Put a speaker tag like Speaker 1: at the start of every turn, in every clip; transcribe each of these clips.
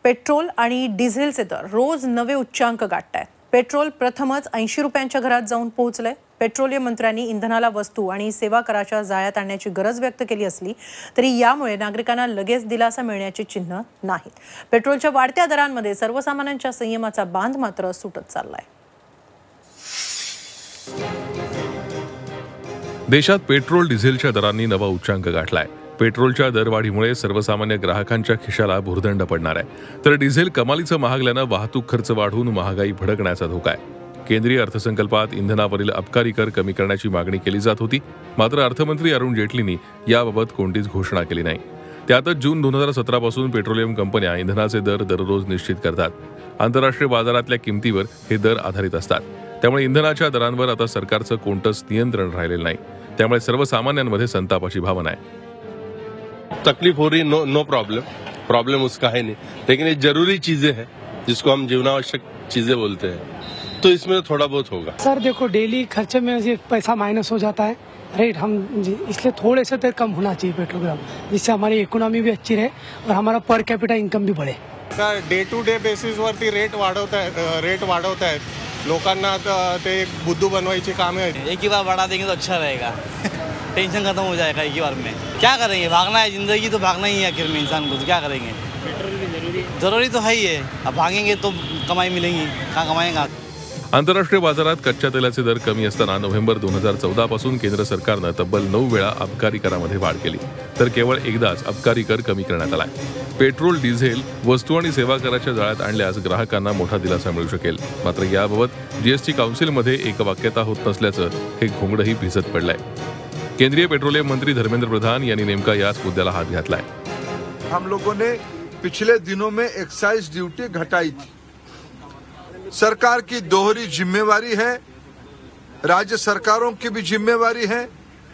Speaker 1: Petrol आणि डिझेलचे दर रोज नवे उच्चांक गाठतायत। पेट्रोल प्रथमच 80 रुपयांच्या घरात जाऊन पोहोचले। पेट्रोलियम मंत्र्यांनी इंधनाला वस्तू आणि सेवा कराच्या जाळ्यात आणण्याची गरज व्यक्त केली असली तरी यामुळे नागरिकांना लगेच दिलासा मिळण्याची चिन्ह नाहीत। पेट्रोलच्या वाढत्या दरांमध्ये सर्वसामान्यांच्या संयमाचा बांध मात्र सुटत चाललाय।
Speaker 2: देशात पेट्रोल डिझेलच्या दरांनी नवा उच्चांक गाठलाय। पेट्रोलच्या दरवाढीमुळे सर्वसामान्य ग्राहकांच्या खिशाला भुर्दंड पडणार आहे, तर डिझेल कमालीचं महागल्यानं वाहतूक खर्च वाढून महागाई भडकण्याचा धोका आहे। केंद्रीय अर्थसंकल्पात इंधनावरील अबकारी कर कमी करण्याची मागणी केली जात होती, मात्र अर्थमंत्री अरुण जेटलींनी याबाबत कोणतीच घोषणा केली नाही। त्यातच जून 2017 पासून पेट्रोलियम कंपन्या इंधनाचे दर दररोज निश्चित करतात। आंतरराष्ट्रीय बाजारातल्या किमतीवर हे दर आधारित असतात, त्यामुळे इंधनाच्या दरांवर आता सरकारचं कोणतंच नियंत्रण राहिलेलं नाही। त्यामुळे सर्वसामान्यांमध्ये संतापाची भावना आहे।
Speaker 3: तकलीफ हो रही, नो प्रॉब्लम उसका है नहीं, लेकिन ये जरूरी चीजें हैं जिसको हम जीवनावश्यक चीजें बोलते हैं, तो इसमें थोड़ा बहुत होगा।
Speaker 4: सर देखो, डेली खर्चे में से पैसा माइनस हो जाता है, रेट हम इसलिए थोड़े से तो कम होना चाहिए पेट्रोल ग्राम, जिससे हमारी इकोनॉमी भी अच्छी रहे और हमारा पर कैपिटा इन्कम भी बढ़े।
Speaker 5: सर डे टू डे बेसिसवरती रेट वाढवत आहेत लोकांना, ते एक बुद्धू बनवायची काम है।
Speaker 6: एक ही बार बढ़ा देंगे तो अच्छा रहेगा। टेंशन खत्म हो जाएगा एक ही बार में। क्या करेंगे, भागना है, जिंदगी तो भागना ही है आखिर में इंसान को, तो क्या करेंगे। पेट्रोल भी जरूरी तो है ही है, अब भागेंगे तो कमाई मिलेगी, कहाँ कमाएंगा।
Speaker 2: आंतरराष्ट्रीय बाजारात कच्च्या तेलाचे दर कमी असताना नोव्हेंबर 2014 पासून केंद्र सरकारनं तब्बल 9 वेळा अबकारी करामध्ये वाढ केली, तर केवळ एकदाच अबकारी कर कमी करण्यात आलाय। पेट्रोल डिझेल वस्तू आणि सेवा कराच्या जाळ्यात आणल्यास ग्राहकांना मोठा दिलासा मिळू शकेल, मात्र याबाबत जीएसटी काउन्सिलमध्ये एकवाक्यता होत नसल्याचं हे घोंगडही भिजत पडलंय। केंद्रीय पेट्रोलियम मंत्री धर्मेंद्र प्रधान यांनी नेमका याच मुद्द्याला हात घातलाय।
Speaker 7: हम लोगों ने पिछले दिनों में एक्साइज ड्यूटी घटाई थी। सरकार की दोहरी जिम्मेवारी है, राज्य सरकारों की भी जिम्मेवारी है।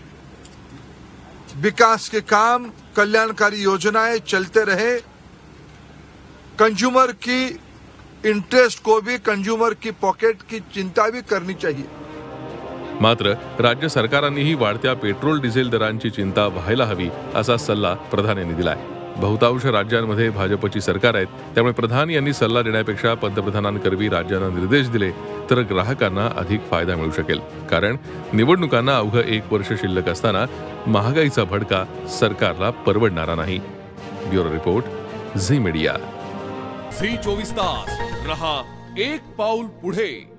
Speaker 7: विकास के काम, कल्याणकारी योजनाएं चलते रहे, कंज्यूमर की इंटरेस्ट को भी, कंज्यूमर की पॉकेट की चिंता भी करनी चाहिए।
Speaker 2: मात्र राज्य सरकारांनीही वाढत्या पेट्रोल डिझेल दरांची चिंता व्हायला हवी असा सल्ला प्रधान यांनी दिलाय। बहुतांश राज्यांमध्ये भाजपची सरकार आहेत, त्यामुळे प्रधान यांनी सल्ला देण्यापेक्षा पंतप्रधानांकरवी राज्यांना निर्देश दिले तर ग्राहकांना अधिक फायदा मिळू शकेल, कारण निवडणुकांना अवघं 1 वर्ष शिल्लक असताना महागाईचा भडका सरकारला परवडणारा नाही। Bureau report, Zee media.
Speaker 8: Zee 24 तास रहा एक पाऊल पुढे।